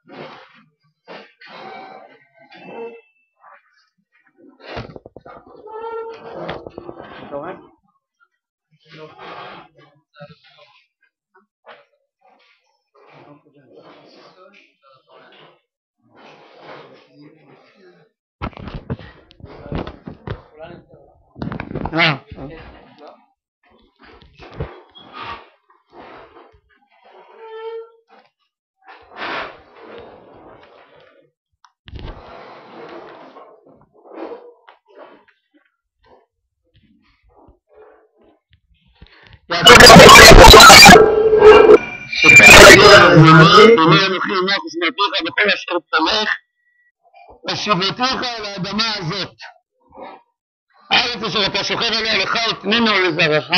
בכל אשר תלך ושיבתיך על האדמה הזאת, הארץ אשר אתה שוכב עליה לך אתננה ולזרעך.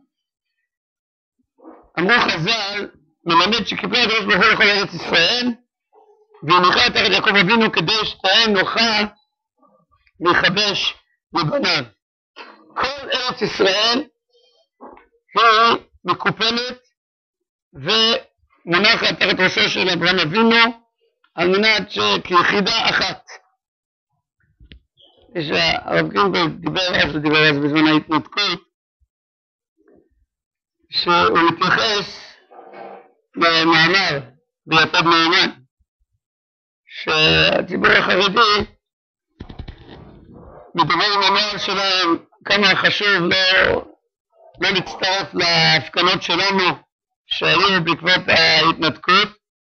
אמרו חז"ל, מלמד שכיפר הקדוש ברוך הוא לכל ארץ ישראל, והניחה תחת יעקב אבינו כדי שתהיה נוחה להיכבש לבניו. כל ארץ ישראל היא מקופלת ומונחת תחת ראשו של אברהם אבינו על מנת שכיחידה אחת. הרב גרינברג דיבר אז בזמן ההתנתקות, שהוא מתייחס למאמר ביתד נאמן שהציבור החרדי מדבר עם הנוער שלהם כמה חשוב לא להצטרף להפגנות שלנו שהיו בעקבות ההתנתקות,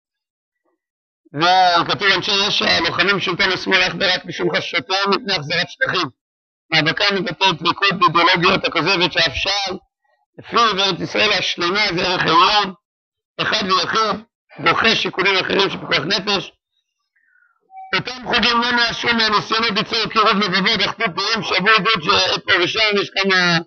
וכתוב אנשי יש"ע הלוחמים שלטון השמאל אך ורק משום חששותיהם מפני החזרת שטחים. מאבקה מבטאת דבקות באידיאולוגיות הכוזבת שאפשר לפי וארץ ישראל השלמה זה ערך עליון אחד ויחיד, דוחה שיקולים אחרים של פיקוח נפש. אותם חוגים לא נעשו מהניסיונות ליצור קירוב לבבות אחדות דעים שעברו עדות שאת פה ושם יש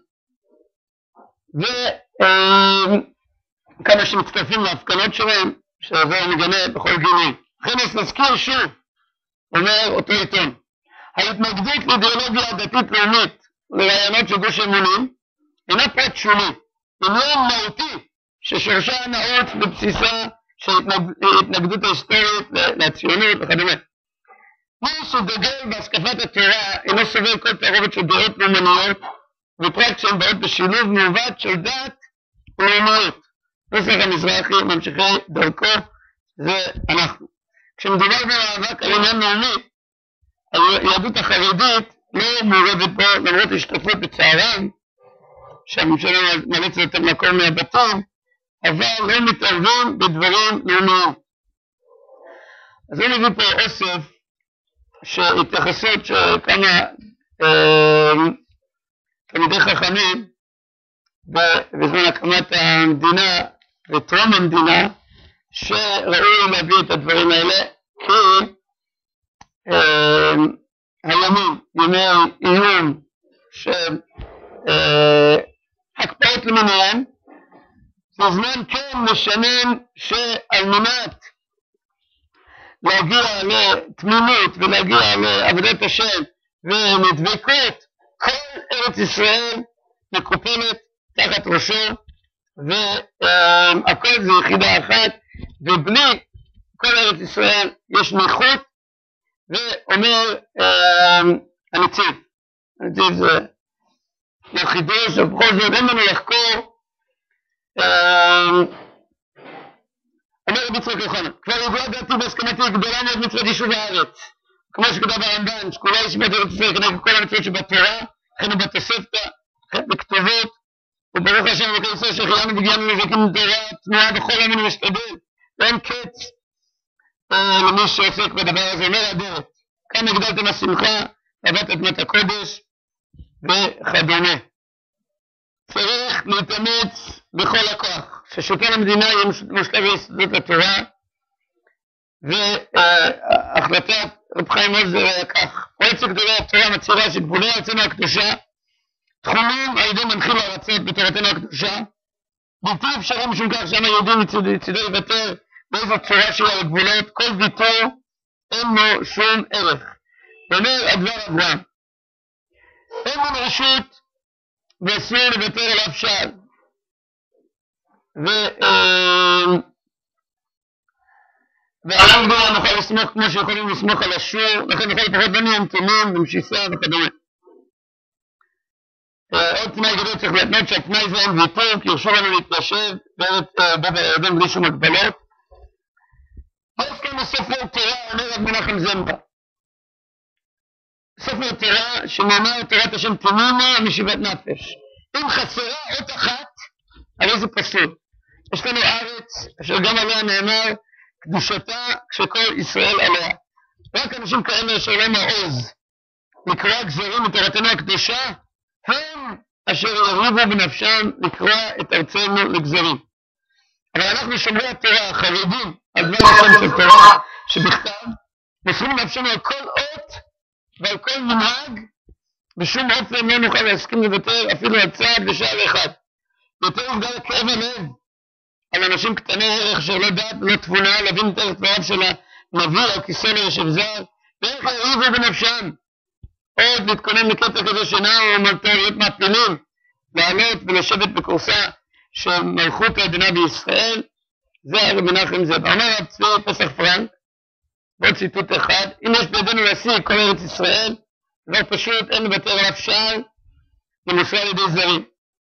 כמה שמצטרפים להפגנות שלהם, שזה מגנה בכל גינוי. לכן נזכיר שוב, אומר אותו עיתון, ההתנגדות לאידיאולוגיה הדתית לאומית לרעיונות של גוש אמונים אינה פרט שולי, עניין מהותי ששורשה נעוץ בבסיסה של התנגדות ההיסטורית לציונות וכדומה. מי שדוגל בהשקפת התורה אינו סובל כל תערובת של דעות לאומניות ופרט שהן באות בשילוב מעוות של דת ולאומיות. נוסח המזרחי ממשיכי דרכו זה אנחנו. כשמדובר במאבק על עניין לאומי, היהדות החרדית לא מעורבת בו למרות השתתפות בצערם שהממשלה מאלצת אותם לעקור מהבתים, אבל לא מתערבים בדברים לאומיים. אז אני מביא פה אוסף שהתייחסות שכמה תלמידי חכמים בזמן הקמת המדינה וטרום המדינה שראוי להביא את הדברים האלה, כי הימים, ימי איום של הקפאות למיניהם, זה זמן כן משנן שעל מנת להגיע לתמימות ולהגיע לעבודת השם ולדבקות, כל ארץ ישראל מקופלת תחת ראשו והכל זה יחידה אחת, ובלי כל ארץ ישראל יש ניחות. ואומר הנציב זה חידוש, אבל בכל זאת אין לנו לחקור. אומר רבי יצחק יוחנן, כבר ידועה דעתי בהסכמתי גדולה מאוד מצוות יישוב הארץ, כמו שכתב הרמב"ן שכולה ישיבת ארץ ישראל כנגד כל המצוות שבתורה, וכן בתוספתא, וכן בכתובות, וברוך השם אלוקי ישראל שהחיינו והגיענו לזקים תורה תנועה בכל ימים ומשתדל, ואין קץ למי שעוסק בדבר הזה. אומר הדרך, כאן הגדלתם השמחה, אהבת אדמת הקודש וכדומה. צריך להתאמץ בכל הכוח ששלטון המדינה יהיה מושלב ביסודות התורה, והחלטת רב חיים עוזר היה כך: מועצת גדולי התורה מצהירה שגבולי ארצנו הקדושה תחומים על ידי מנחיל הארצות בתורתנו הקדושה, בלתי אפשרי משום כך שם היהודים מצידו לוותר באיזו צורה שלה לגבולות, כל ויתור אין לו שום ערך. ואומר הדבר אברהם, אין לנו רשות ואסור לוותר על אף שעל, ועליו גם נוכל לסמוך כמו שיכולים לסמוך על השור, לכן נוכל לפחות לא נהיה נתונים במשיסה וכדומה. עוד תנאי גדול צריך להתנות שהתנאי זה אין ויתור, כי ירשו לנו להתיישב בעבר הירדן בלי שום הגבלות. יש כאן ספר תורה, אומר רב מנחם זמבה. ספר תורה שנאמר תורת השם תמימה משיבת נפש. אם חסרה אות אחת, הרי זה פסול. יש לנו ארץ אשר גם עליה נאמר קדושתה כשכל ישראל עליה. רק אנשים כאלה אשר להם העוז לקרוא גזרים מתורתנו הקדושה, הם אשר יריבו בנפשם לקרוא את ארצנו לגזרים. אבל אנחנו שומרי התורה, חרדים, על דבר השם של תורה שבכתב, מוסרים נפשנו על כל אות ועל כל מנהג, בשום אופן לא נוכל להסכים לוותר אפילו על צעד ושער אחד. יותר בגלל כאב הלב על אנשים קטני ערך שלא דעת ולא תבונה להבין את דבריו של הנביא על כיסא לישב זר, ואיך יריבו בנפשם עוד להתכונן לקטע כזה שנע או מלטור להיות מעפילים, לעלות ולשבת בקורסה של מלכות המדינה בישראל. זה הרב מנחם זמבה. אומר רב צבי פסח פרנק, בעוד ציטוט אחד, אם יש בידינו להשיג כל ארץ ישראל, דבר פשוט, אין לוותר על אף שער, ומוסרה על ידי זרים.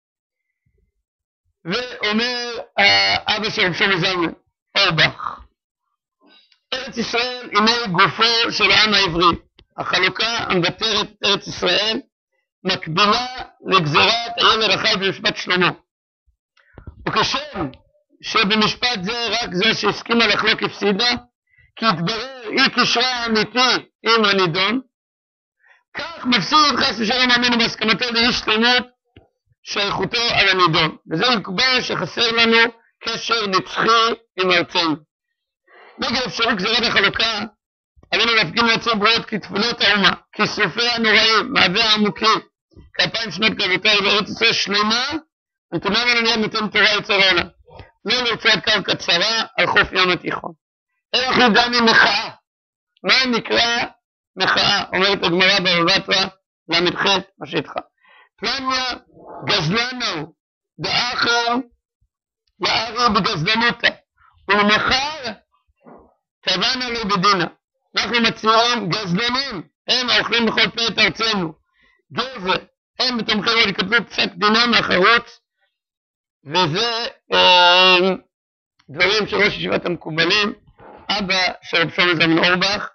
ואומר האבא של רב שלמה זלמן אורבך, ארץ ישראל הנה גופו של העם העברי. החלוקה המבטרת את ארץ ישראל מקבילה לגזירת הילד החי במשפט שלמה. וכשם שבמשפט זה רק זו שהסכימה לחלוק הפסידה, כי התברר אי קשרה האמיתי עם הנידון, כך מפסיד חס ושלום עמנו בהסכמתו לאיש שלמות שייכותו על הנידון. וזה יקבע שחסר לנו קשר נצחי עם ארצנו. נגד אפשרות גזירת החלוקה, עלינו להפגין לעצור בריאות כתפילות האומה, כיסופיה הנוראים, מהווה העמוקים, כ2000 שנות גלותה בארץ ישראל שלמה, נתונה לנו מיד נותן תורה יצר העולם. לא לרצועת קרקע צרה על חוף ים התיכון. איך ידעני מחאה? מה נקרא מחאה? אומרת הגמרא בבבא בתרא ל"ח משתך. תלניה גזלנו דאחר לארי בגזלנותה, ולמחר תבענה לו בדינה. אנחנו מצהירים גזלנים, הם האוכלים בכל פה את ארצנו. גזל, הם בתומכי רוד יקבלו פסק דינם מהחרוץ, וזה דברים של ראש ישיבת המקובלים, אבא של רב שלמה זלמן אורבך,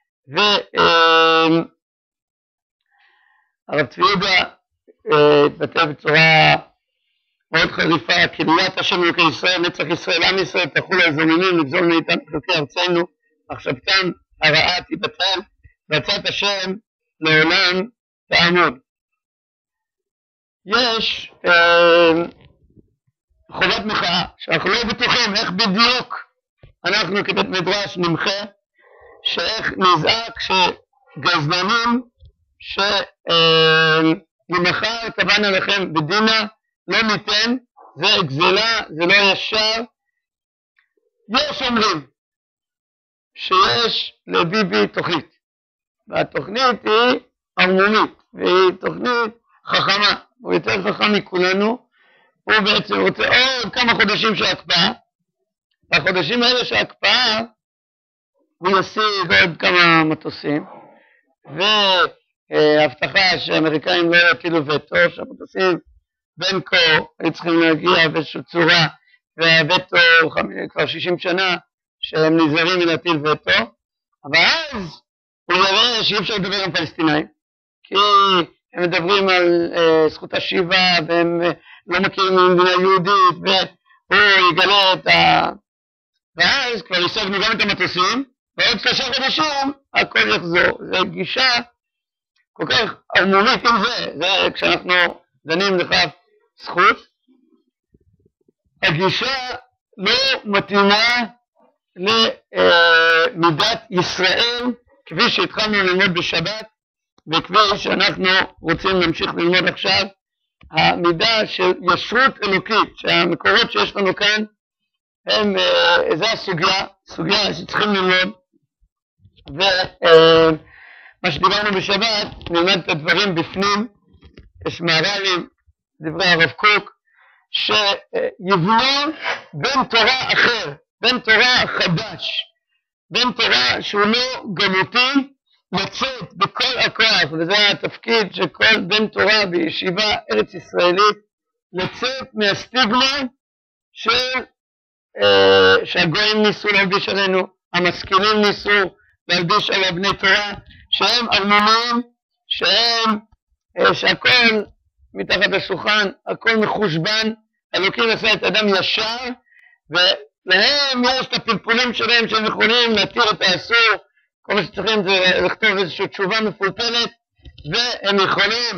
והרב צבי יהודה התבטא בצורה מאוד חריפה, קריית השם אלוקי ישראל, נצח ישראל, עם ישראל, תחול על זוממים, לגזול מאיתנו חלקי ארצנו, מחשבתם הרעה תיבטל, ועצת השם לעולם תעמוד. יש חובת מחאה, שאנחנו לא בטוחים איך בדיוק אנחנו כבית מדרש נמחה, שאיך נזעק שגזלנים שמחר תבענה לכם בדינה, לא ניתן, זה גזלה, זה לא ישר. יש אומרים שיש לביבי תוכנית, והתוכנית היא ערמומית, והיא תוכנית חכמה, הוא יותר חכם מכולנו. הוא בעצם רוצה עוד כמה חודשים של הקפאה, והחודשים האלה של הקפאה הוא ישיג עוד כמה מטוסים, והבטחה שהאמריקאים לא יטילו וטו, שהמטוסים בין כה היו צריכים להגיע באיזושהי צורה, והווטו כבר 60 שנה שהם נזהרים מלהטיל וטו, אבל אז הוא יראה שאי אפשר לדבר עם פלסטינאים, כי הם מדברים על זכות השיבה, והם לא מכירים במדינה יהודית, והוא יגלה את ואז כבר השגנו גם את המטוסים, ועוד 3 חודשים הכל יחזור. זו גישה כל כך ערמומית עם זה כשאנחנו דנים לכף זכות. הגישה לא מתאימה למידת ישראל, כפי שהתחלנו ללמוד בשבת, וכפי שאנחנו רוצים להמשיך ללמוד עכשיו, המידה של ישרות אלוקית, שהמקורות שיש לנו כאן, זה הסוגיה שצריכים ללמוד, ומה שדיברנו בשבת, נלמד את הדברים בפנים. יש מהר"לים, דברי הרב קוק, שיבנו בן תורה אחר, בן תורה חדש, בן תורה שהוא לא גלותי, לצאת בכל הכוח, וזה התפקיד של כל בן תורה בישיבה ארץ ישראלית, לצאת מהסטיגמה שהגויים ניסו להלביש עלינו, המשכילים ניסו להלביש על בני תורה, שהם ארמונים, שהכל מתחת לשולחן, הכל מחושבן, אלוקים עשה את אדם ישר, ולהם יש את הפלפולים שלהם שהם יכולים להתיר את האסור, כל מה שצריכים זה לכתוב איזושהי תשובה מפולפלת, והם יכולים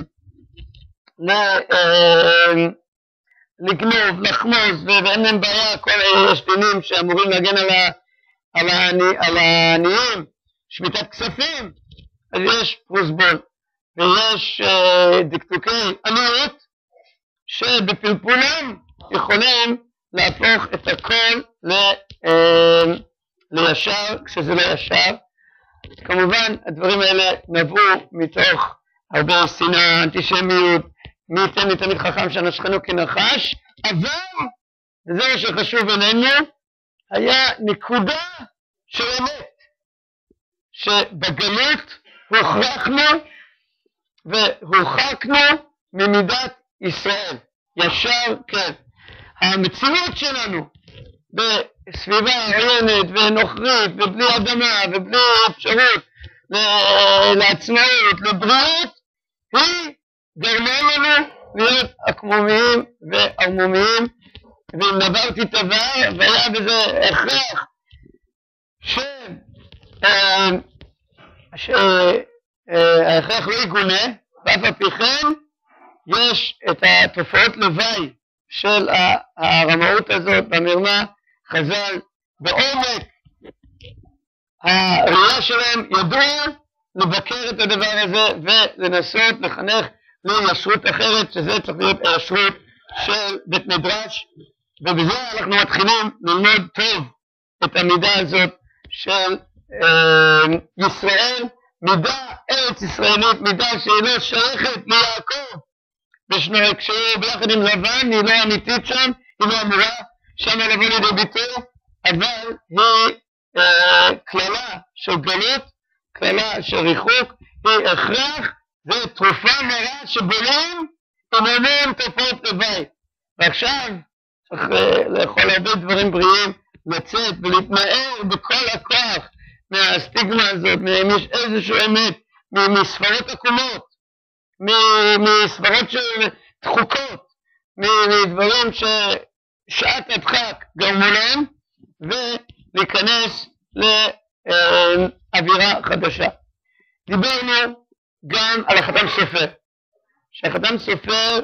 לגנוב, לחמוס, ואין להם בעיה, כל יש דינים שאמורים להגן על העניים, שמיטת כספים, אז יש פרוסבול, ויש דקדוקי עניות, שבפלפולם יכולים להפוך את הכל לישר, כשזה לא ישר. כמובן, הדברים האלה נבעו מתוך הרבה שנאה, אנטישמיות, מי ייתן לי תמיד חכם שנשכנו כנחש, אבל, וזה מה שחשוב עלינו, היה נקודה של אמת, שבגלות הוכרחנו והורחקנו ממידת ישראל, ישר כן. המציאות שלנו בסביבה עוינת ונוכרית ובלי אדמה ובלי אפשרות לעצמאות, לבריאות, היא גרמה לנו להיות עקמומיים וערמומיים, ואם נברתי דבר והיה בזה הכרח שההכרח לא יגונה, ואף על פי כן יש את התופעות לוואי של הרמאות הזאת במרמה. חז"ל בעומק הראייה שלהם ידעו לבקר את הדבר הזה ולנסות לחנך לישרות אחרת, שזה צריך להיות הישרות של בית מדרש, ובזה אנחנו מתחילים ללמוד טוב את המידה הזאת של ישראל, מידה ארץ ישראלית, מידה שהיא לא שייכת ליעקב, כשהוא ביחד עם לבן, היא לא אמיתית שם, היא לא אמורה שם לבוא לידי ביטוי, אבל היא כללה של גלות, כללה של ריחוק, היא הכרח, זה תרופה מרה שבולים עם המון תופעות לוואי. ועכשיו צריך לאכול הרבה דברים בריאים, לצאת ולהתנער בכל הכוח מהסטיגמה הזאת, מאיזשהו אמת, מספרות עקומות, מספרות של דחוקות, מדברים ששעת הדחק גרמו להם, ולהיכנס לאווירה חדשה. דיברנו גם על החתם סופר, שהחתם סופר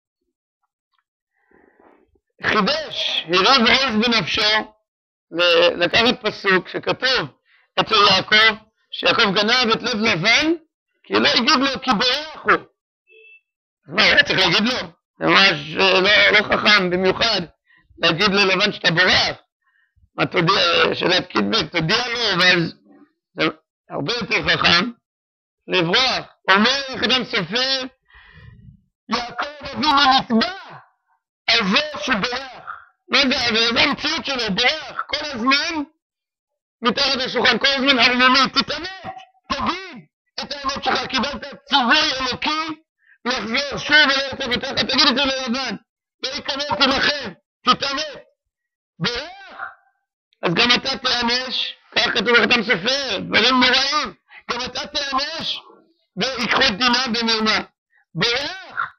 חידש, הרב עוז בנפשו, לקחת פסוק שכתוב אצל יעקב, שיעקב גנב את לב לבן, כי לא יגיד לו כי בורח הוא. אז מה, היה צריך להגיד לו? זה ממש לא חכם במיוחד להגיד ללבן שאתה בורח. מה תודיע, שאלת קידבק, תודיע לו, ואז זה הרבה יותר חכם לברוח. אומר החתם סופר, יעקב אבינו נתבע על זה שבורח. לא יודע, זה המציאות שלו, בורח כל הזמן מתחת לשולחן, כל הזמן ערמומי, תתאמת, תגיד את האמת שלך, קיבלת ציווי אלוקי לחזור שוב ולארץ אבותיך, תגיד את זה ללבן, ויקנאתי לכם, תתאמת, בורח, אז גם אתה תיענש, כך כתוב בחתם סופר, דברים נוראים, גם אתה תיענש ויקחו את דינה במרמה, בורח,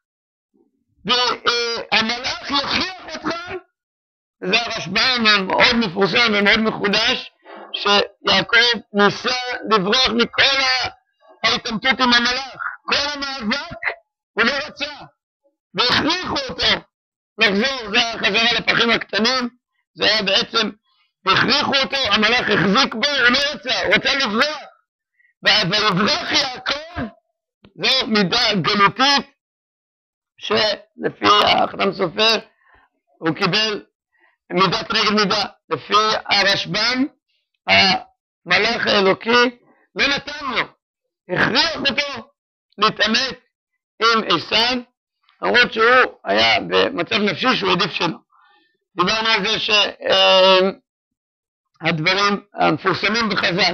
והמלאך יכריח אותך, זה הרשב"ם המאוד מפורסם ומאוד מחודש, שיעקב ניסה לברוח מכל ההתעמתות עם המלאך, כל המאבק הוא לא רצה, והכריחו אותו לחזור, זה החזרה לפחים הקטנים, זה היה בעצם, הכריחו אותו, המלאך החזיק בו, הוא לא רצה, הוא רצה לברוח, ולברוח יעקב, זו מידה גלותית, שלפי החתם סופר, הוא קיבל מידה כנגד מידה, לפי הרשב"ם, המלאך האלוקי לא נתן לו, הכריח אותו להתעמת עם עשיו, למרות שהוא היה במצב נפשי שהוא עדיף שלו. דיברנו על זה הדברים המפורסמים בחז"ל,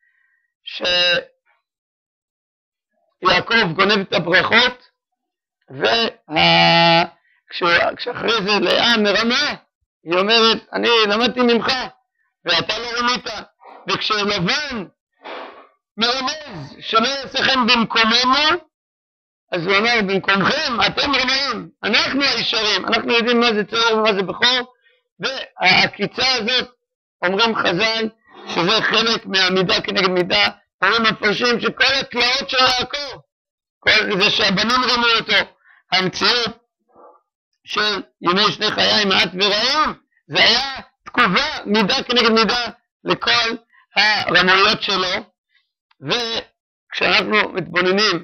שיעקב גונב את הברכות, וכשאחרי זה לאה מרמה, היא אומרת, אני למדתי ממך, ואתה לא רמית. וכשלבן מרמז שלא יעשה חן במקומנו, אז הוא אומר, במקומכם אתם רמאים, אנחנו הישרים, אנחנו יודעים מה זה צער ומה זה בכור. והעקיצה הזאת, אומרים חז"ל, שזה חלק מהמידה כנגד מידה. אומרים מפרשים שכל התלאות של יעקב, כל זה שהבנים רמו אותו, המציאות של ימי שני חיי מעט ורעים, זה היה תגובה מידה כנגד מידה לכל הרמויות שלו. וכשאנחנו מתבוננים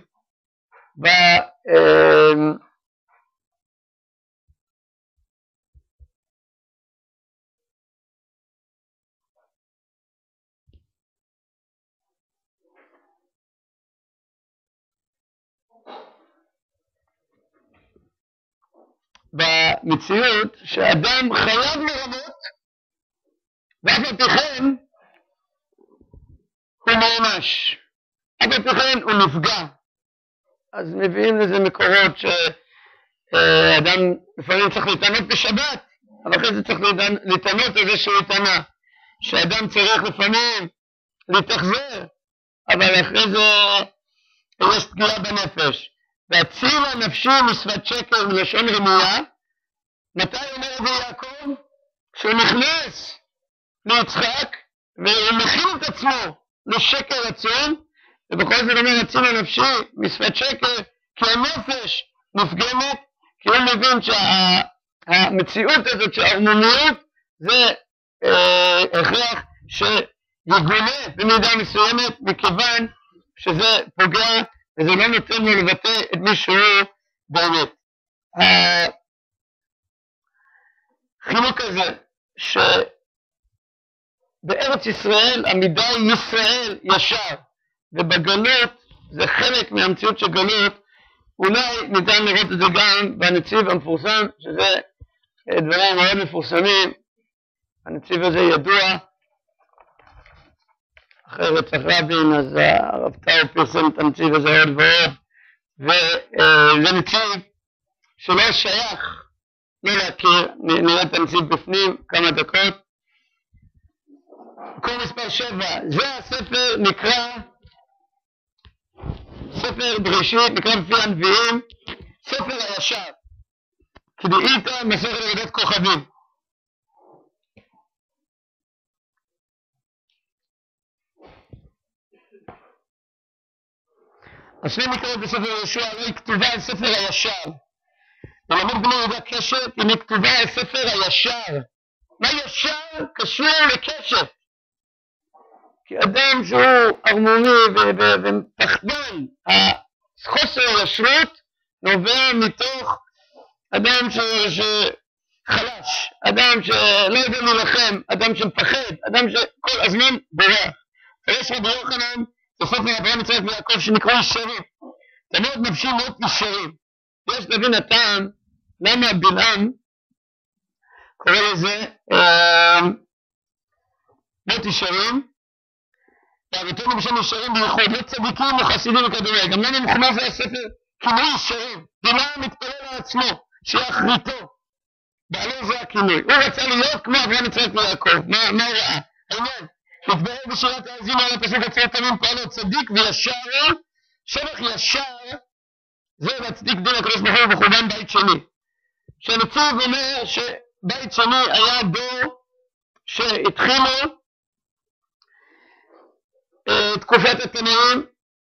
במציאות שאדם חייב לרמות, ואף על פי כן הוא נענש, אף על פי כן הוא נפגע. אז מביאים לזה מקורות שאדם לפעמים צריך להתענות בשבת, אבל אחרי זה צריך להתענות על זה שהוא התענה, שאדם צריך לפעמים להתאכזר, אבל אחרי זה יש פגיעה בנפש. והצילה נפשי משפת שקר מלשון רמייה. מתי אומר את זה יעקב? כשהוא נכנס ליצחק והוא מכין את עצמו לשקר עצום, ובכל זאת אומר הצילה נפשי משפת שקר, כי הנפש נפגמת, כי הוא מבין שהמציאות הזאת של ההרמוניות זה הכרח שיגונה במידה מסוימת, מכיוון שזה פוגע וזה לא נותן לו לבטא את מי שהוא באמת. החילוק הזה שבארץ ישראל המידה היא ישראל ישר, ובגלות זה חלק מהמציאות של גלות. אולי ניתן לראות את זה גם בנציב המפורסם, שזה דברים מאוד מפורסמים. הנציב הזה ידוע, אחרי רצח רבין, אז הרב טאו פרסם את הנציב הזה עוד ועוד, וזה נציב שלא שייך לא להכיר. נראה את הנציב בפנים כמה דקות. מקור מספר 7, זה הספר נקרא ספר בראשית, נקרא בפי הנביאים ספר הישר, כדאית מסכת אגדת כוכבים. השני מקורות בספר יהושע, לא היא כתובה על ספר הישר. ולמד בני יהודה קשת, היא כתובה על ספר הישר. מה ישר קשור לקשת? כי אדם שהוא הרמוני ופחדן, חוסר הישרות נובע מתוך אדם שחלש, אדם שלא יודע להילחם, אדם שמפחד, אדם שכל הזמן בורח. ויש רבי יוחנן בספר אברהם יצחק ויעקב שנקרא ישרים, תמיד נפשי מאוד ישרים. יש להבין הטעם למה בלעם קורא לזה מאוד ישרים, והביטונו בשם ישרים בייחוד, לא צדיקים וחסידים וכדומה. גם למה מכונה זה הספר כינוי ישרים? בלעם מתפלל על עצמו שיחריתו, בעלי זה הכינוי. הוא רצה להיות כמו אברהם יצחק ויעקב. מה הוא ראה? העניין מתברר בשירת האזינו על הפסוק עצרת תמים פועלו צדיק וישר, שבח ישר זה להצדיק דין הקדוש ברוך הוא בחורבן בית שני. שהנציב אומר שבית שני היה דור שהתחילו תקופת התנאים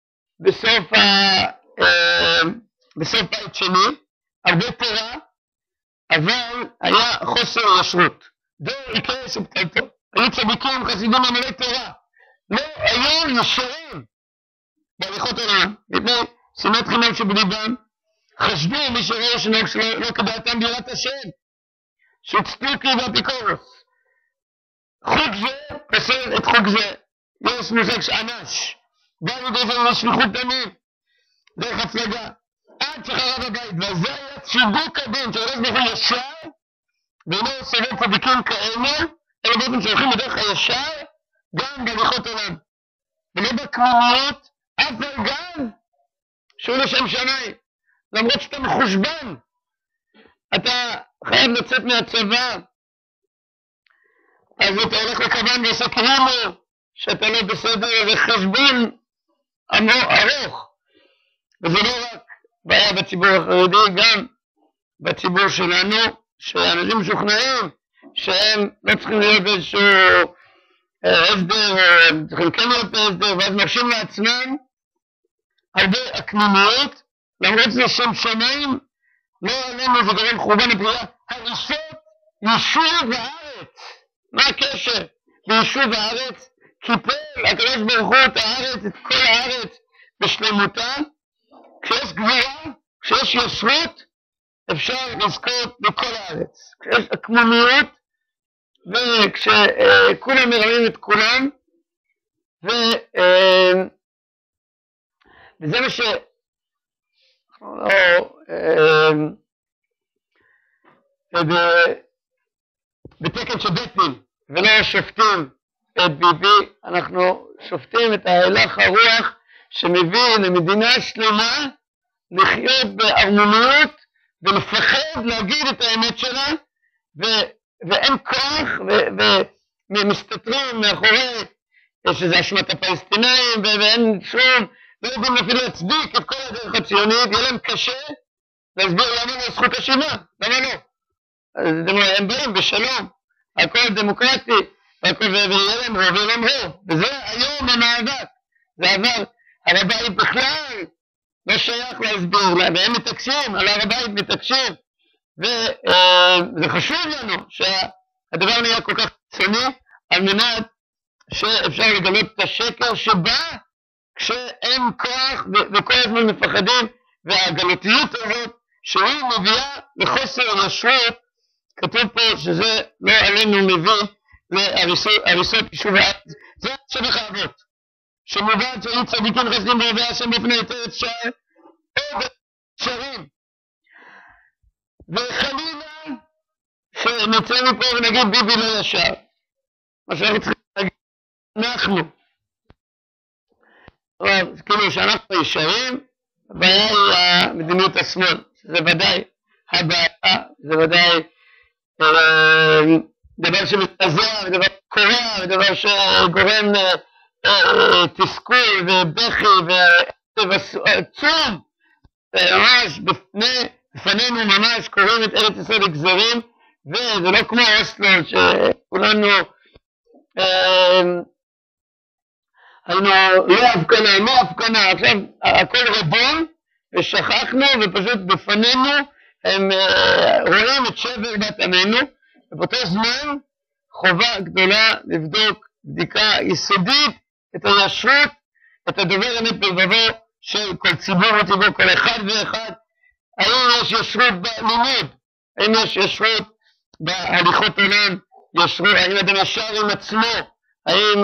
בסוף בית שני, הרבה תורה, אבל היה חוסר ישרות. דור יקרה שבטלתו, היו צדיקים חסידים עמלי תורה, לא היו ישרים בהליכות עולם, מפני שנאת חינם שבליבם, חשבו מי שראו שנהוג שלא כדעתם ביראת השם, שהצטוקי והאפיקורוס. חוק זה פסל את חוק זה. יש מושג שאנש, גם לידי זה לשפיכות דמים, דרך הפלגה, עד שחרב הבית, וזה היה צידוק הדין, שהקדוש ברוך הוא ישר, ואינו סובל צדיקים כאלה, אלה באופן שהולכים בדרך הישר, גם בהליכות עולם. ולא בקמוניות, אף על גב, שהוא לשם שמיים. למרות שאתה מחושבן, אתה חייב לצאת מהצבא, אז אתה הולך לכוון ועושה כאילו שאתה לא בסדר, זה חשבון ארוך. וזה לא רק בעיה בציבור החרדי, גם בציבור שלנו, שאנשים משוכנעים שהם לא צריכים להיות באיזשהו הסדר, הם צריכים כן להיות בהסדר, ואז מרשים לעצמם הרבה הקנוניות, למרות זה שם שמיים, לא עלינו זה גורם חורבן הפריאה, הריסות יישוב הארץ. מה הקשר ליישוב הארץ? קיפל הקדוש ברוך הוא את הארץ, את כל הארץ בשלמותה. כשיש גבורה, כשיש ישרות, אפשר לזכות בכל הארץ. כשיש עקמומיות, וכשכולם מרמים את כולם, וזה מה ש... בתקן של בית דין, ולא שופטים את ביבי, אנחנו שופטים את ההלך הרוח שמביא למדינה שלמה לחיות בהרמוניות ולפחד להגיד את האמת שלה, ואין כוח, ומסתתרים מאחורי שזה אשמת הפלסטינאים, ואין שום, לא יודעים אפילו להצדיק את כל הדרך הציונית, יהיה להם קשה להסביר למה לא זכות השיבה, למה לא? הם באים בשלום, הכל דמוקרטי, ויהיה להם רוב ויהיה להם רוב, וזה היום המאבק, זה עבר, הר הבית בכלל לא שייך להסביר, והם מתעקשים, על הר הבית מתעקשים, וזה חשוב לנו שהדבר נהיה כל כך ציוני, על מנת שאפשר לגלות את השקר שבא כשאין כוח וכל הזמן מפחדים, והגלותיות הזאת שהיא מביאה לחוסר ישרות, כתוב פה שזה לא עלינו מביא להריסות יישוב הארץ. זה שבח האבות, שמובן שהיו צדיקים חסדים ואוהבי השם בפני ארץ שער, עוד שרים. וחלילה שנצא מפה ונגיד ביבי לא ישר. מה שאנחנו צריכים להגיד, אנחנו. כאילו שאנחנו ישרים, הבעיה היא המדיניות השמאל, שזה ודאי הבעיה, זה ודאי דבר שמתזע, ודבר קורע, ודבר שגורם תסכול ובכי ועצום, ממש בפנינו ממש קוראים את ארץ ישראל לגזרים, וזה לא כמו אוסלו שכולנו היינו לא הפגנה, לא הפגנה, עכשיו הכל רבון ושכחנו ופשוט בפנינו הם רואים את שבר בת עמנו, ובאותו זמן חובה גדולה לבדוק בדיקה יסודית את הישרות, את הדובר אמת בלבבו של כל ציבור וציבור, כל אחד ואחד, האם יש ישרות בלימוד, האם יש ישרות בהליכות עולם, ישרות, האם אדם ישר עם עצמו, האם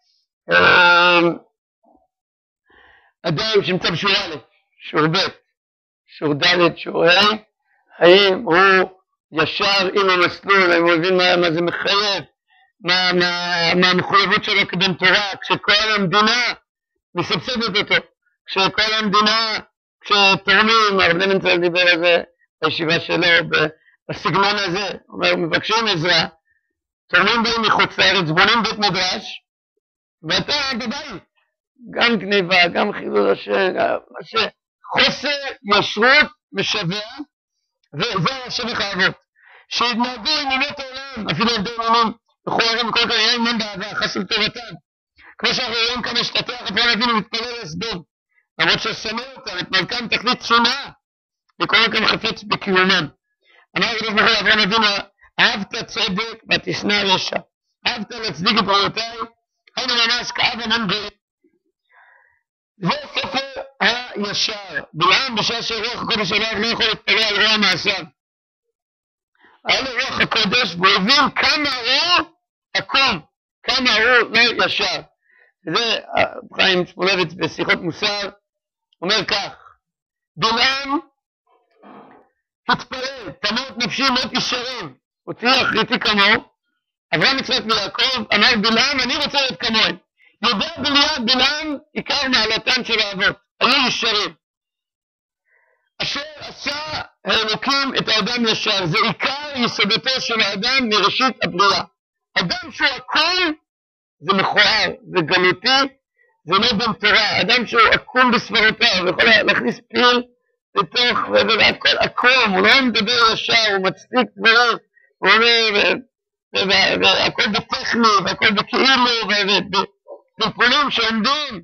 אדם שנמצא בשורה א', שור ב', שור ד', שור ה', האם הוא ישר עם המסלול, האם הוא מבין מה זה מחייב, מה המחויבות שלו כבן תורה, כשכל המדינה מסבסדת אותו, כשכל המדינה, כשתורמים, הרב לוינצל דיבר על זה בישיבה שלו, בסגנון הזה, אומר, מבקשים עזרה, תורמים באים מחוץ לארץ, בונים בית מדרש, ואתה בבית, גם גניבה, גם חילול השם, חוסר ישרות משווה, וזה השבח האבות, שהתנהגו עם אמות העולם, אפילו עובדי עניינים, מכוערים וכל כך היה עניין באהבה, חסר טובתם, כמו שאנחנו רואים כאן השתתח, אברהם אבינו מתפלל לסדום, למרות ששנא אותם, את מלכם תכלית שנאה, וכל כאן חפץ בקיומם. אמר הקדוש ברוך הוא אברהם אבינו, אהבת צדק ותשנא רשע, אהבת להצדיק את פרעותיי, היינו ממש כאב ענן גוי. זה ספר הישר, בלעם בשעה שרוח הקודש עליו לא יכול להתפלא על רוע מעשיו. היה לו רוח הקודש והוא הבין כמה הוא עקום, כמה הוא לא ישר. זה חיים שמואלביץ בשיחות מוסר, אומר כך, בלעם התפלל, תמות נפשי מות ישרים, הוציא אחריתי כמוהו, אברהם, יצחק ויעקב, אמר בלעם, אני רוצה להיות כמוהם. יודע בלעם עיקר מעלתן של האבות, היו ישרים. אשר עשה האלוקים את האדם ישר, זה עיקר יסודתו של האדם מראשית הבריאה. אדם שהוא הכל זה מכוער, זה גלותי, זה לא בן תורה. אדם שהוא עקום בסברותיו, הוא יכול להכניס פיל לתוך, והכל עקום, הוא לא מדבר ישר, הוא מצדיק דברים, הוא אומר, והכל בטכני, והכל בכאילו, ובפולים שעומדים,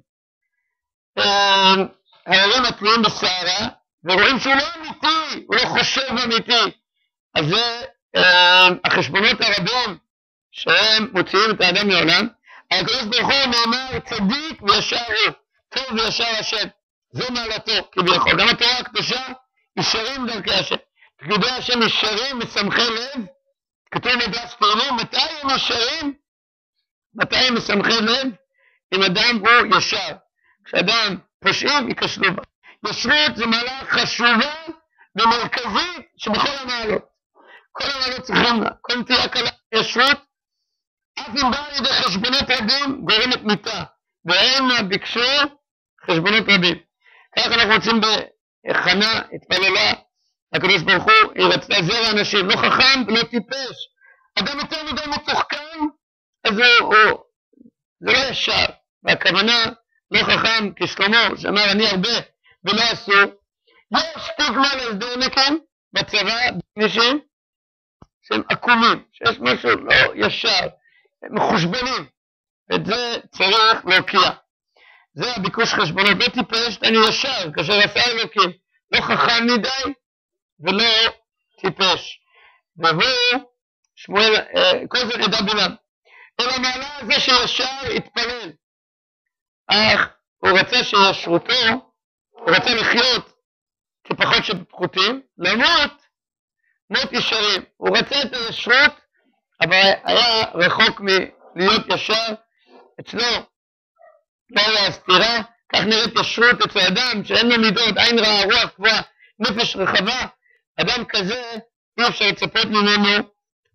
ההורים התלויים בסערה, ורואים שהוא לא אמיתי, הוא לא חושב אמיתי. אז זה החשבונות הרבים שהם מוציאים את האדם מעולם. הקדוש ברוך הוא נאמר צדיק וישר הוא, טוב וישר השם, זה מעלתו כביכול. גם התורה הקדושה ישרים דרכי השם, פקודי השם ישרים משמחי לב, כתוב בדף תהילים, מתי הם ישרים? מתי הם משמחי לב? אם אדם הוא ישר. כשאדם פושעים ייכשלו בה. ישרות זה מעלה חשובה ומרכזית שבכל המעלות. כל המעלות צריכים לה, כל נטייה קלה ישרות, אף אם באה לידי חשבונות רבים גורמת מיתה, והם ביקשו חשבונות רבים. כך אנחנו רוצים בחנה, התפללה, הקדוש ברוך הוא, היא רצתה זרע אנשים, לא חכם ולא טיפש. אדם יותר מדי מתוחכם, אז זה לא ישר, והכוונה לא חכם כשלמה, שאמר אני הרבה ולא עשו. יש סטיגמה להסדרניקים בצבא, בנשים, שהם עקומים, שיש משהו לא ישר, מחושבנים, את זה צריך להוקיע. זה הביקוש חשבונות, לא טיפש, אני ישר, כאשר עשה אלוקים, לא חכם מדי ולא טיפש. ובואו, שמואל, כל זה ידע בלעם. אלא מעלה זה שישר התפלל. אך הוא רצה שישרותו, הוא רצה לחיות כפחות שפחותים, למות, מות ישרים. הוא רצה את הישרות, אבל היה רחוק מלהיות ישר. אצלו לא היה סתירה, כך נראית ישרות אצל אדם שאין לו מידות, עין רעה, רוח קבועה, נפש רחבה. אדם כזה אי אפשר לצפות ממנו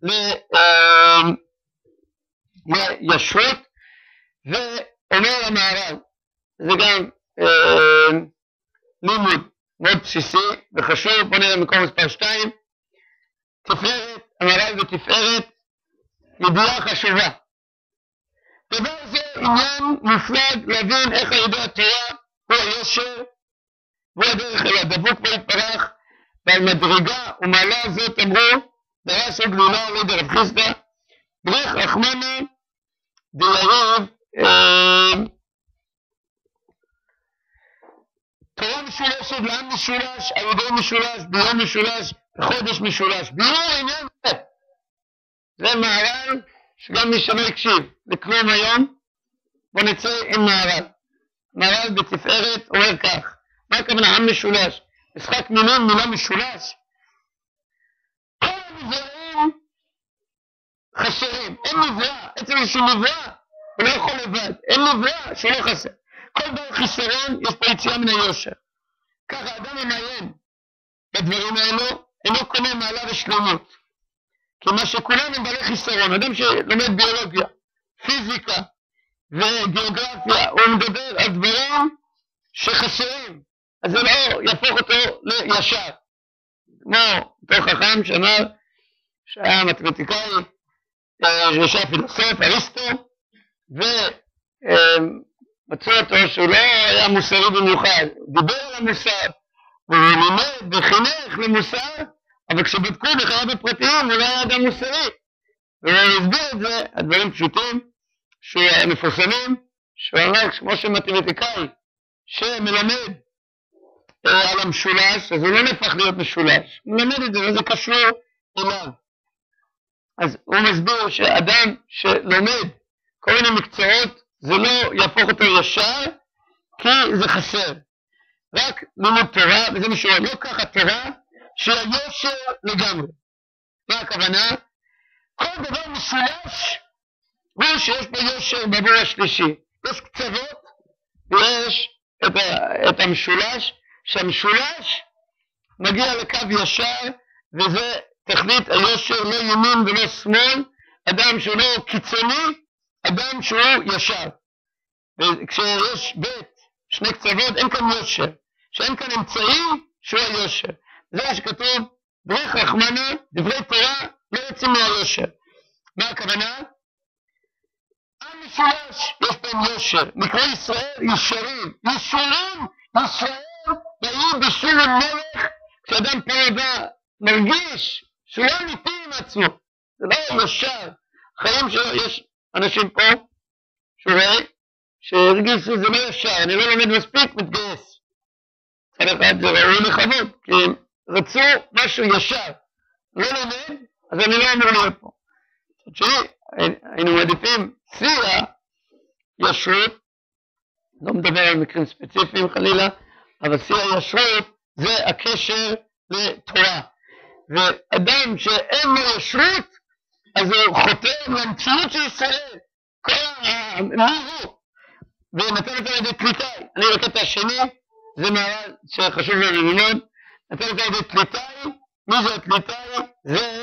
לישרות. ואומר המהר"ל, זה גם לימוד מאוד בסיסי וחשוב. בוא נראה מקום מספר 2, תפארת, המהר"ל ותפארת, ידיעה חשובה. דבר זה עניין מופלג להבין איך על ידי התורה הוא היושר והוא הדרך אל הדבוק בו יתברך, ועל מדרגה ומעלה זאת אמרו דרש וגלולה עלי דרב חיסדא בריך רחמני דיריב תורה משולשת לעם משולש, על ידי משולש, ביום משולש, בחודש משולש. ביור עניין זה. זה מהר"ל שגם מי שלא הקשיב לכלום היום, בוא נצא עם מהר"ל. מהר"ל בתפארת אומר כך, מה הכוונה עם משולש? משחק מילים, מילה משולש. כל הנבראים חסרים, אין נברא, עצם שהוא נברא, הוא לא יכול לבד, אין נברא שהוא לא חסר. כל דבר חיסרון יש פה יציאה מן היושר. ככה אדם המעיין בדברים האלו אינו קונה מעלה ושלמות, כי מה שכולם הם בעלי חיסרון. אדם שלומד ביולוגיה, פיזיקה וגיאוגרפיה, הוא מדבר על דברים שחסרים, אז זה לא יהפוך אותו לישר. כמו אותו חכם שאמר שהיה מתמטיקאי, שהיה פילוסוף, אריסטו, מצאו אותו שהוא לא היה מוסרי במיוחד, דיבר על המוסר, והוא לימד וחינך למוסר, אבל כשבדקו בחייו בפרטיים הוא לא היה אדם מוסרי. והוא הסביר את זה, הדברים פשוטים שמפורסמים, שהוא אמר כמו שמתמטיקאי שמלמד על המשולש, אז הוא לא נהפך להיות משולש, הוא מלמד את זה וזה קשור אליו. אז הוא מסביר שאדם שלומד כל מיני מקצועות, זה לא יהפוך אותו ישר, כי זה חסר. רק לימוד תורה, וזה משהו, לא ככה תורה, שהיושר לגמרי. מה הכוונה? כל דבר משולש, הוא שיש בו יושר בעבור השלישי. יש קצוות, ויש את המשולש, שהמשולש מגיע לקו ישר, וזה תכלית היושר, לא ימין ולא שמאל, אדם שהוא לא קיצוני, אדם שהוא ישר. וכשיש בית, שני קצוות, אין כאן יושר. שאין כאן אמצעי שהוא היושר. זה מה שכתוב, דרך רחמנה, דברי תורה, לא יוצאים מהיושר. מה הכוונה? עם משולש, יש בהם יושר. נקרא ישראל ישרים. ישרים, ישראל, באים בשול המלך, כשאדם פה בא, מרגיש שהוא לא אמיתי עם עצמו. זה לא ישר. חיים שיש אנשים פה, שורי, שהרגישו זה לא ישר, אני לא לומד מספיק, מתגייס. צד אחד זה ראוי לכבוד, כי הם רצו משהו ישר. לא לומד, אז אני לא אמור להיות פה. זאת שלי, היינו מעדיפים שיא הישרות, לא מדבר על מקרים ספציפיים חלילה, אבל שיא הישרות זה הקשר לתורה. ואדם שאין לו ישרות, אז הוא חותם למציאות של ישראל. מה הוא? ונתן את זה לידי פליטאי. אני בקטע השני, זה מערל שחשוב לנו ללמוד. נתן את זה לידי פליטאי. מי זה הפליטאי? זה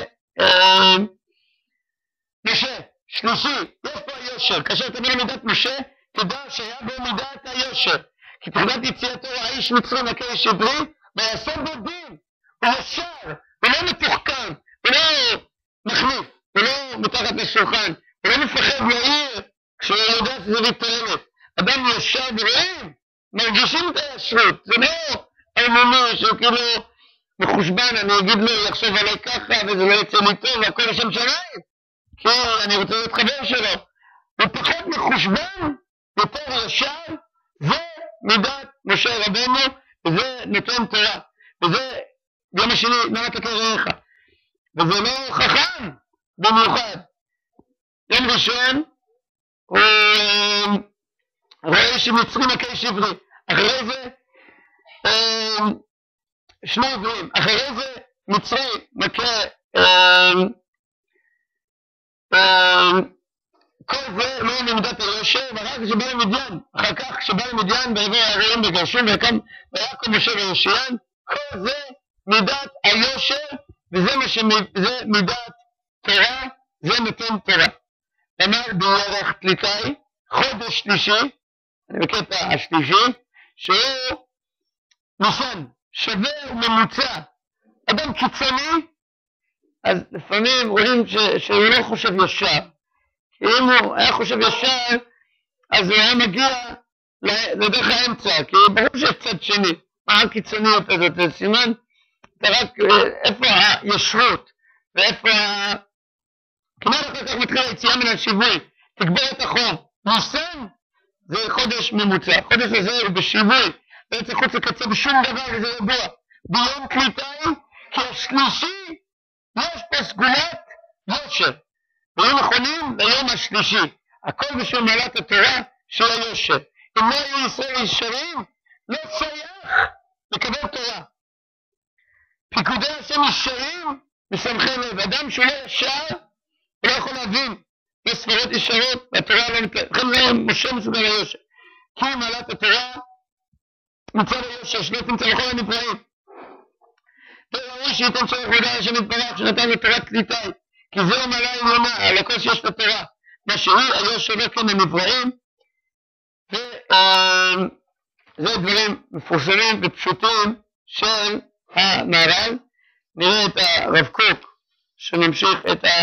משה, שלישי. יש פה היושר. כאשר תביא למידת משה, תדע שהיה בו מידת היושר. כי תחילת יציאתו האיש מצרי נקי איש עברי, ויעשה בו דין. הוא ישר, הוא לא מתוחכם, הוא לא מחליף, הוא לא מתחת לשולחן, הוא לא מפחד להעיר כשהוא יודע שזה מתעלמת. אדם ישר ורואים, מרגישים את הישרות, זה לא אמוני שהוא כאילו מחושבן, אני אגיד לו יחשוב עליי ככה וזה לא יצא לי טוב והכל לשם שמיים, כי אני רוצה להיות חבר שלו. הוא פחות מחושבן, יותר ישר, זה מידת משה רבנו, וזה נותן תורה, וזה יום השני, למה אתה רעך? וזה לא חכם במיוחד. יום ראשון, הוא רואה שמצרי מכה איש עברי. אחרי זה, שני עברים. אחרי זה, מצרי מכה, כל זה לא נמדת היושר, ורק כשבא למדיין, אחר כך כשבא למדיין, בעבר הערים בגרשום, ויקום משה ויושיען, כל זה מידת היושר, וזה מידת תורה, זה נותן תורה. אמר בירח פליטאי, חודש שלישי, אני בקטע השלישי, שהוא ניסן, שווה וממוצע, אדם קיצוני, אז לפעמים רואים שהוא לא חושב ישר, כי אם הוא היה חושב ישר, אז הוא היה מגיע לדרך האמצע, כי ברור שיש צד שני, מה הקיצוניות הזאת, זה סימן, זה רק איפה הישרות, ואיפה כמעט אחר כך מתחיל היציאה מן השיווי, תגבר את החום. ניסן זה חודש ממוצע, חודש הזה הוא בשיווי, לא יוצא חוץ לקצה בשום דבר וזה ידוע. ביום קליטאי, כי השלישי, יש פה סגולת יושר. ביום נכונים ליום השלישי, הכל בשביל מעלת התורה של היושר. אם לא היו ישראל ישרים, לא שייך לקבל תורה. פיקודי השם ישרים, משמחי לב. אדם שהוא לא ישר, הוא לא יכול להבין. יש ספרות ישרות, והתורה לא מתקבל. לכן לא משה מסוגל היושר. כי מעלת התורה, מצד היושר, שלא תמצא לכל הנבראים. וראוי שייתן שייך הודעה השם יתברך, שנתן לתורת קליטאי. כי זהו מעלה עליונה, על הכל שיש לתורה. מה שהיא, היושר לא כן הנבראים. וזה דברים מפורסמים ופשוטים של המהר"ל. נראה את הרב קוק שממשיך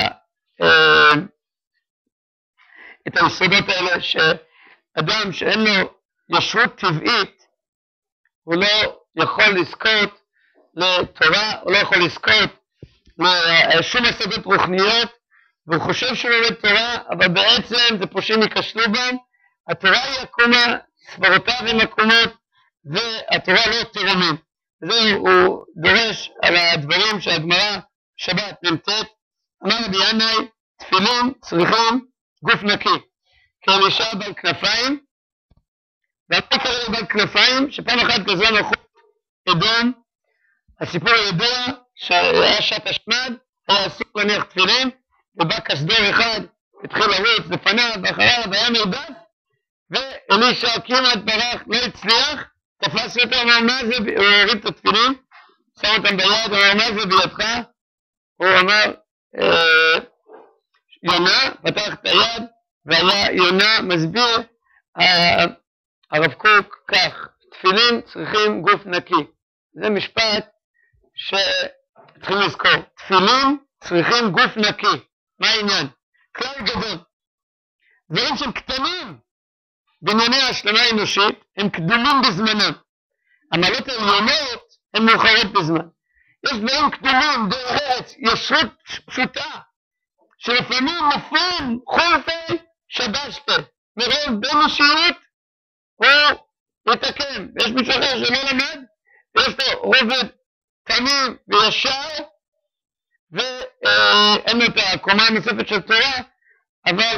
את היסודות האלה, שאדם שאין לו ישרות טבעית הוא לא יכול לזכות לתורה, הוא לא יכול לזכות לשום יסודות רוחניות, והוא חושב שהוא לומד תורה, אבל בעצם זה פושעים ייכשלו בהם. התורה היא עקומה, סברותיו הן עקומות, והתורה לא תרומם. וזה הוא דורש על הדברים שהגמרא שבת נמתת. אמר רבי ינאי, תפילין צריכים גוף נקי, כאלישע בעל כנפיים, ואתה קרא בעל כנפיים, שפעם אחת גזרה מלכות אדום, הסיפור הידוע שהיה שעת השמד, היה אסור להניח תפילין, ובא כסדור אחד, התחיל לרוץ לפניו, ואחריו היה מרדף, ואלישע כמעט ברח, לא הצליח, תפס אותו, אמר מה זה, הוא הוריד את התפילין, שם אותם ביד, אמר מה זה בידך, הוא אמר, יונה, פתח את היד, והיה יונה מסביר, הרב קוק כך, תפילין צריכים גוף נקי. זה משפט שצריכים לזכור. תפילין צריכים גוף נקי. מה העניין? כלל גדול. דברים שהם קטנים בענייני ההשלמה האנושית, הם קדומים בזמנם. המעלות העליונות הן מאוחרות בזמן. יש דברים קדומים, דרך ארץ, ישרות פשוטה, שלפעמים נופלים חולפי שבשת. מרוב בין אישיות הוא יתקן. ויש מישהו אחר שלא למד, ויש לו רובד תמים וישר, ואין לו את הקומה הנוספת של תורה, אבל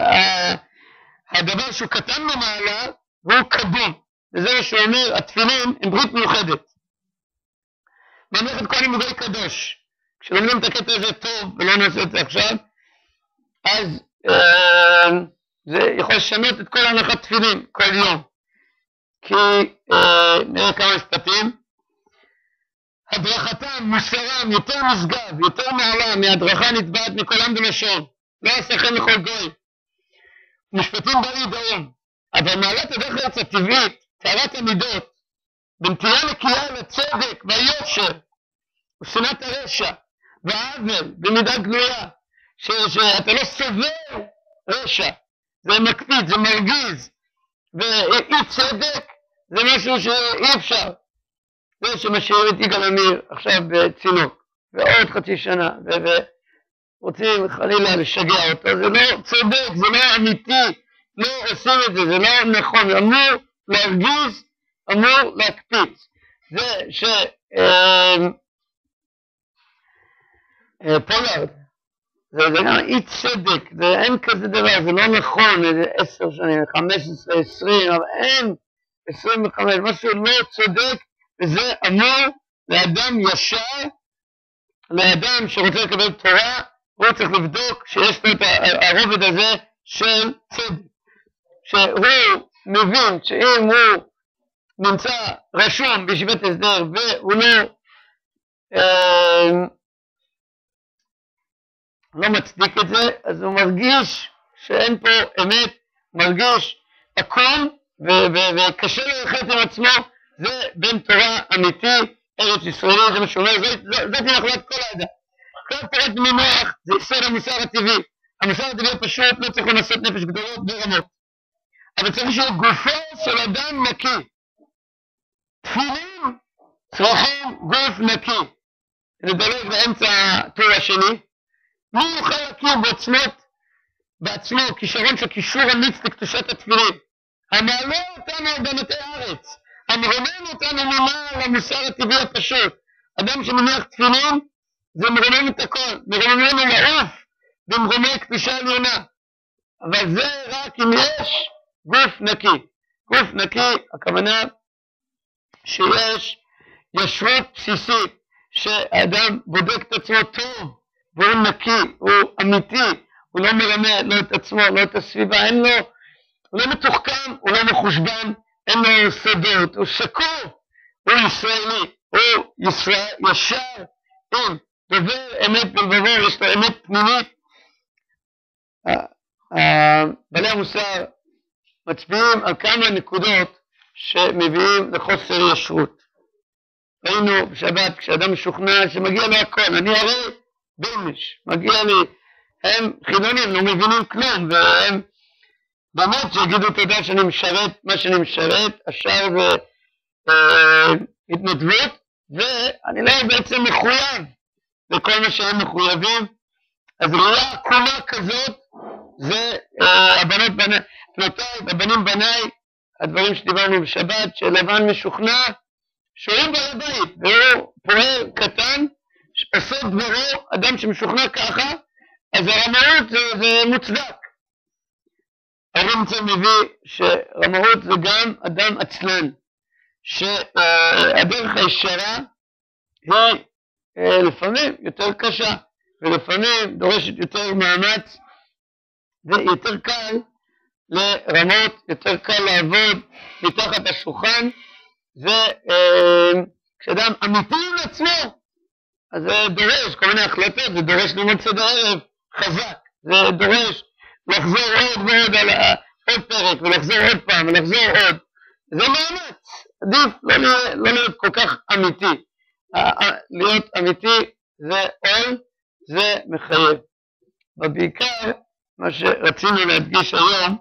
הדבר שהוא קטן ממעלה, והוא קדום. וזה מה שאומר, התפילין הם ברית מיוחדת. ממלכת כהנים וגוי קדוש. כשלומדים את הקטע הזה טוב, ולא נעשה את זה עכשיו, אז זה יכול לשנות את כל הנחת תפילין, כל יום. כי נראה כמה משפטים. הדרכתם, מוסרם, יותר משגב, יותר מעלה, מהדרכה נתבעת מכל עם ולשון. לא עשיכם לכל גוי. משפטים בריא דרום. אבל מעלת הדרך ארץ הטבעית, טהרת המידות, בנטייה נקייה לצדק והיושר, ושנאת הרשע, והעוול, במידה גלויה, שאתה לא סובר רשע, זה מקפיד, זה מרגיז, ואי צדק זה משהו שאי אפשר. זה שמשאיר את יגאל עמיר עכשיו בצינוק, ועוד חצי שנה, ורוצים חלילה לשגע אותו, זה לא צודק, זה לא אמיתי, לא עושים את זה, זה לא נכון, אמור להרגיז, אמור להקפיץ. זה פולארד, זה גם אי צדק, אין כזה דבר, זה לא נכון, איזה 10 שנים, 15, 20, אבל אין 25, משהו לא צודק, וזה אמור לאדם ישר, לאדם שרוצה לקבל תורה, הוא צריך לבדוק שיש לו את הרובד הזה של צדק, שהוא מבין שאם הוא נמצא רשום בישיבת הסדר והוא לא מצדיק את זה, אז הוא מרגיש שאין פה אמת, מרגיש עקום וקשה לו לחיות עם עצמו. זה בן תורה אמיתי, ארץ ישראלי, זה מה שאומר, זאת נחלת כל העדה. כל פרט ממוח זה יסוד המוסר הטבעי. המוסר הטבעי הפשוט לא צריך לנסות נפש גדולות ברמות, אבל צריך להיות גופו של אדם נקי. תפילין צריכים גוף נקי. נדלג באמצע הטור השני. מי יוכל להכיר בעצמו כישרון של קישור אמיץ לקדושת התפילין? המעלה אותנו על בנתי הארץ, המרומם אותנו ממעל המוסר הטבעי הפשוט. אדם שמניח תפילין זה מרומם את הכל, מרומם לנו לעוף במרומי קדושה עליונה. אבל זה רק אם יש גוף נקי. גוף נקי, הכוונה שיש ישרות בסיסית, שהאדם בודק את עצמו טוב, והוא נקי, הוא אמיתי, הוא לא מרמה לא את עצמו, לא את הסביבה, אין לו, הוא לא מתוחכם, הוא לא מחושבן, אין לו סודות, הוא שקוף, הוא ישראלי, הוא ישר, עם דובר אמת בלבבו, יש לו אמת פנימית. בעלי המוסר מצביעים על כמה נקודות שמביאים לחוסר ישרות. ראינו בשבת כשאדם משוכנע שמגיע לו הכל, אני הרי בלמש, מגיע לי, הם חילונים, לא מבינים כלום, והם באמת שיגידו תודה שאני משרת מה שאני משרת, השאר והתנדבות, ואני לא בעצם מחויב לכל מה שהם מחויבים. אז ראייה עקומה כזאת, זה הבנים בניי, הדברים שדיברנו בשבת, שלבן משוכנע, שרואים בעל הבית, והוא פועל קטן, עושה דברו, אדם שמשוכנע ככה, אז הרמאות זה מוצדק. הרמצא מביא שרמאות זה גם אדם עצלן, שהדרך הישרה היא לפעמים יותר קשה, ולפעמים דורשת יותר מאמץ, ויותר קל לרמות, יותר קל לעבוד מתחת השולחן, וכשאדם אמיתי עם עצמו, אז זה דורש כל מיני החלטות, זה דורש ללמוד סדר ערב חזק, זה דורש לחזור עוד ועוד על עוד פרק, ולחזור עוד פעם, ולחזור עוד. זה מאמץ, עדיף לא להיות כל כך אמיתי. להיות אמיתי זה עול, זה מחייב. ובעיקר, מה שרצינו להדגיש היום,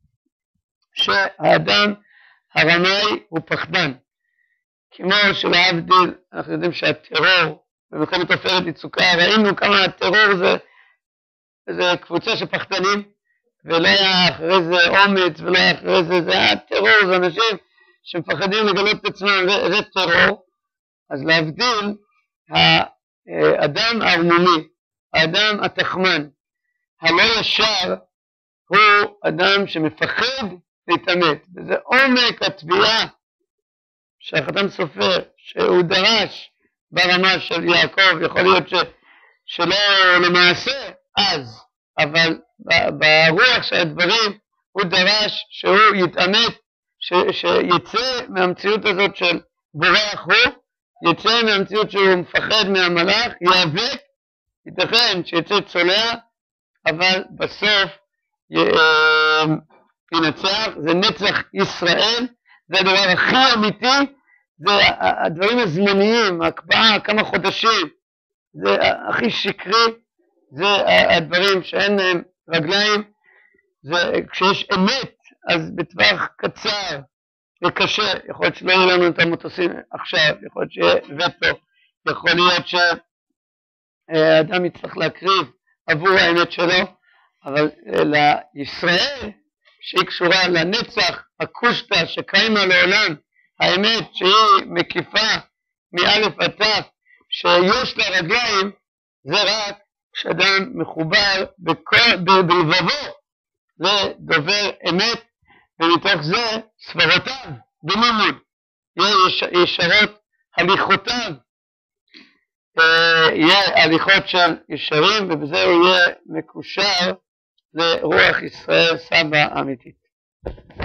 שהאדם הרמאי הוא פחדן. כמו שלהבדיל, אנחנו יודעים שהטרור, במלחמת עופרת יצוקה, ראינו כמה הטרור זה קבוצה של פחדנים, ולא היה אחרי זה אומץ, ולא היה אחרי זה, זה היה טרור, זה אנשים שמפחדים לגלות את עצמם, זה טרור. אז להבדיל, האדם הערמומי, האדם התחמן, הלא ישר, הוא אדם שמפחד להתאמת, וזה עומק התביעה שהחתן סופר, שהוא דרש ברמה של יעקב, יכול להיות שלא למעשה אז, אבל ברוח של הדברים הוא דרש שהוא יתאמת, שיצא מהמציאות הזאת של בורח הוא, יצא מהמציאות שהוא מפחד מהמלאך, יאבק, ייתכן שיצא צולע, אבל בסוף ינצח, זה נצח ישראל, זה הדבר הכי אמיתי, זה הדברים הזמניים, ההקפאה, כמה חודשים, זה הכי שקרי, זה הדברים שאין להם רגליים, זה כשיש אמת, אז בטווח קצר וקשה, יכול להיות שלא יהיו לנו את המטוסים עכשיו, יכול להיות שיהיה וטו, יכול להיות שהאדם יצטרך להקריב עבור האמת שלו, אבל לישראל, שהיא קשורה לנצח, הקושטה שקיימה לעולם, האמת שהיא מקיפה מאלף עד תף, שיש לה רגליים, זה רק כשאדם מחובר בלבבו לדובר אמת, ומתוך זה סברותיו במימון, יהיה ישרות הליכותיו, יהיה הליכות של ישרים, ובזה הוא יהיה מקושר לרוח ישראל סבא אמיתית.